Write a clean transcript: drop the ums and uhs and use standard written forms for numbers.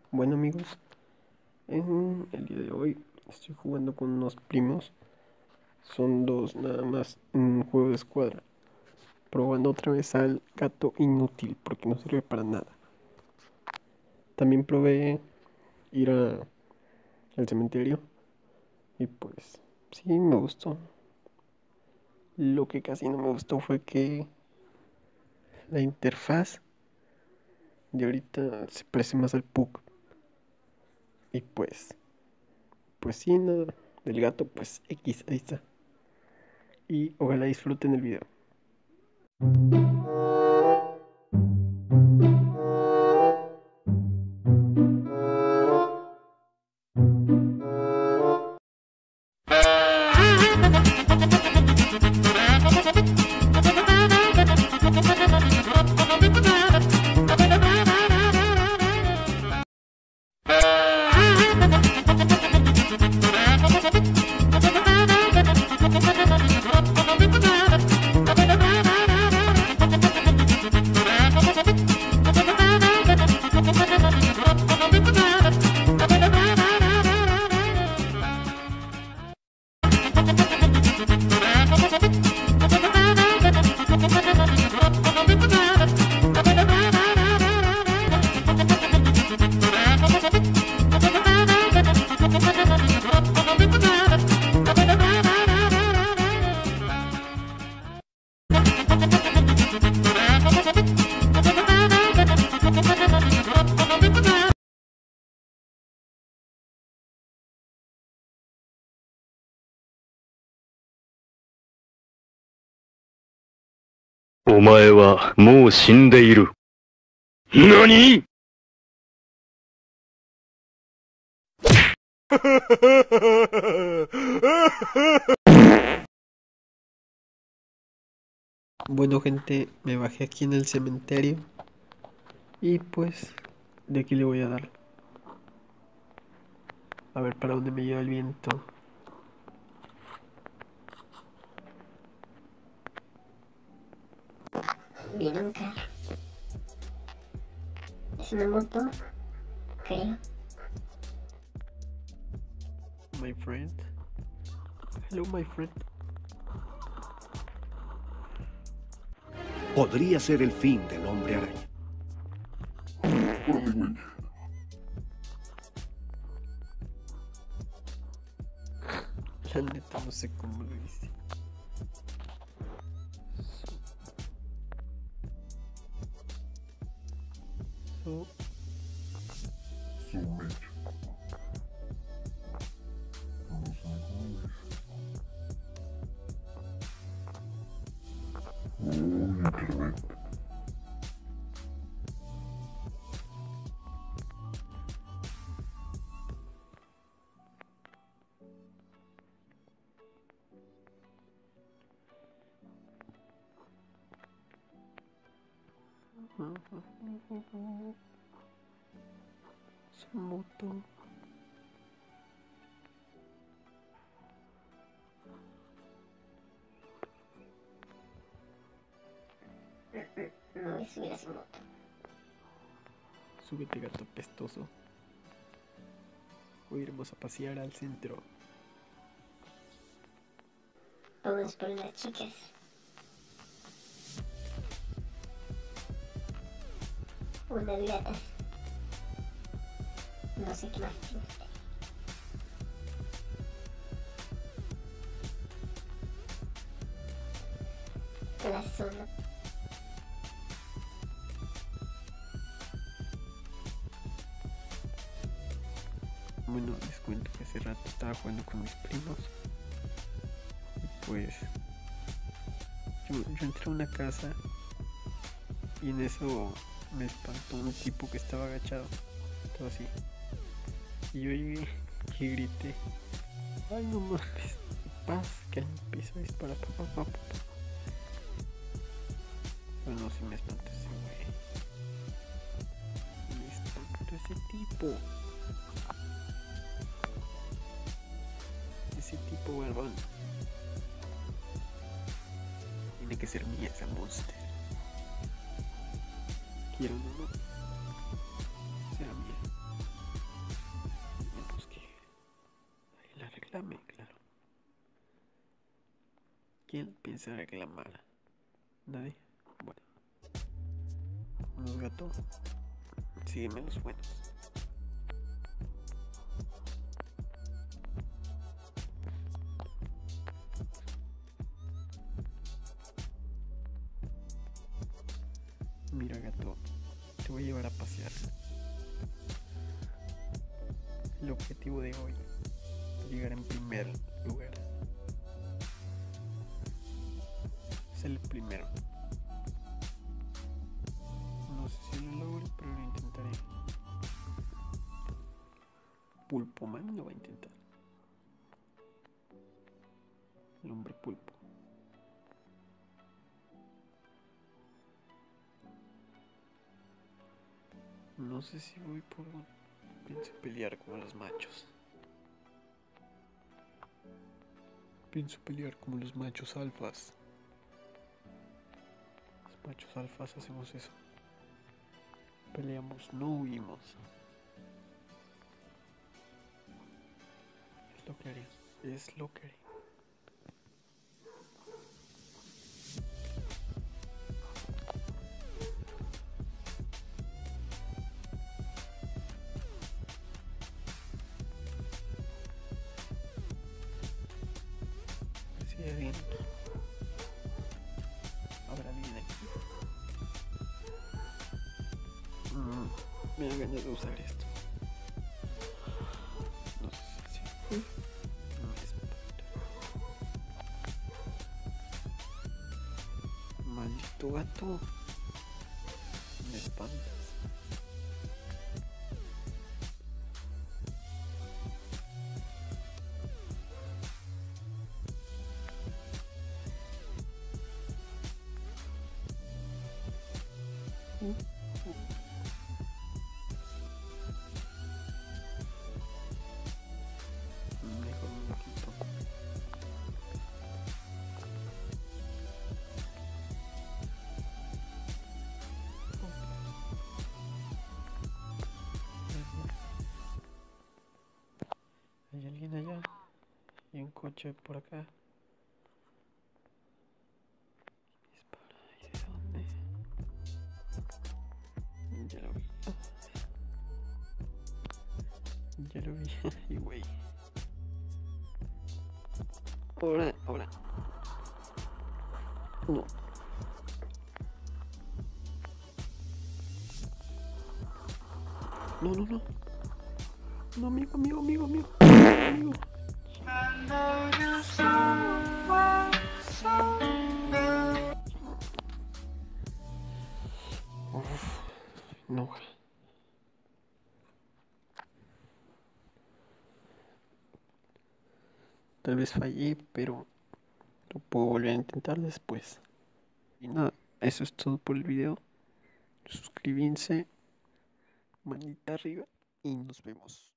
Bueno amigos, en el día de hoy estoy jugando con unos primos. Son dos nada más en un juego de escuadra. Probando otra vez al gato inútil porque no sirve para nada. También probé ir al cementerio y pues sí me gustó. Lo que casi no me gustó fue que la interfaz de ahorita se parece más al Pug. Y pues sí, nada. Del gato pues X, ahí está. Y ojalá disfruten el video. "お前はもう死んでいる。何?" Bueno gente, me bajé aquí en el cementerio y pues de aquí le voy a dar. A ver para dónde me lleva el viento. Viene un carro. Es una moto, creo. My friend. Hello my friend. Podría ser el fin del hombre araña. La neta no sé cómo lo hice. So, su moto. No voy a subir a su moto. Súbete gato pestoso. Hoy iremos a pasear al centro. Vamos por las chicas. Unas gatas. No sé qué más te gusta. La zona. Bueno, les cuento que hace rato estaba jugando con mis primos. Y pues yo entré a una casa y en eso me espantó un tipo que estaba agachado, todo así. Y yo llegué y grité, ay no mames, paz, que él empezó a disparar, papá. Pero no, si me espantó ese güey. Me espantó ese tipo. Ese tipo huevón. Tiene que ser mía esa monster. Quiero o no, será mía. reclame, claro. ¿Quién piensa reclamar? ¿Nadie? Bueno. Unos gatos. Sígueme los buenos. Mira, gato, te voy a llevar a pasear. El objetivo de hoy es llegar en primer lugar. Es el primero. No sé si lo logro, pero lo intentaré. Pulpoman lo va a intentar. El hombre pulpo. No sé si voy por... Pienso pelear como los machos. Pienso pelear como los machos alfas. Los machos alfas hacemos eso. Peleamos, no huimos. Es lo que haré. Es lo que haré. Si alguien... ¿Habrá alguien aquí? Me da ganas de usar esto. No sé si... No me espanta. Maldito gato. Me espantas. Mejor me lo quito. ¿Hay alguien allá? ¿Y un coche por acá? Dispara. ¿Y de dónde? Ya lo vi. Ya lo vi. Y güey. Ahora. No. No. No, amigo. Amigo. Uf, no. Tal vez fallé, pero lo puedo volver a intentar después. Y nada, eso es todo por el video. Suscríbanse, manita arriba y nos vemos.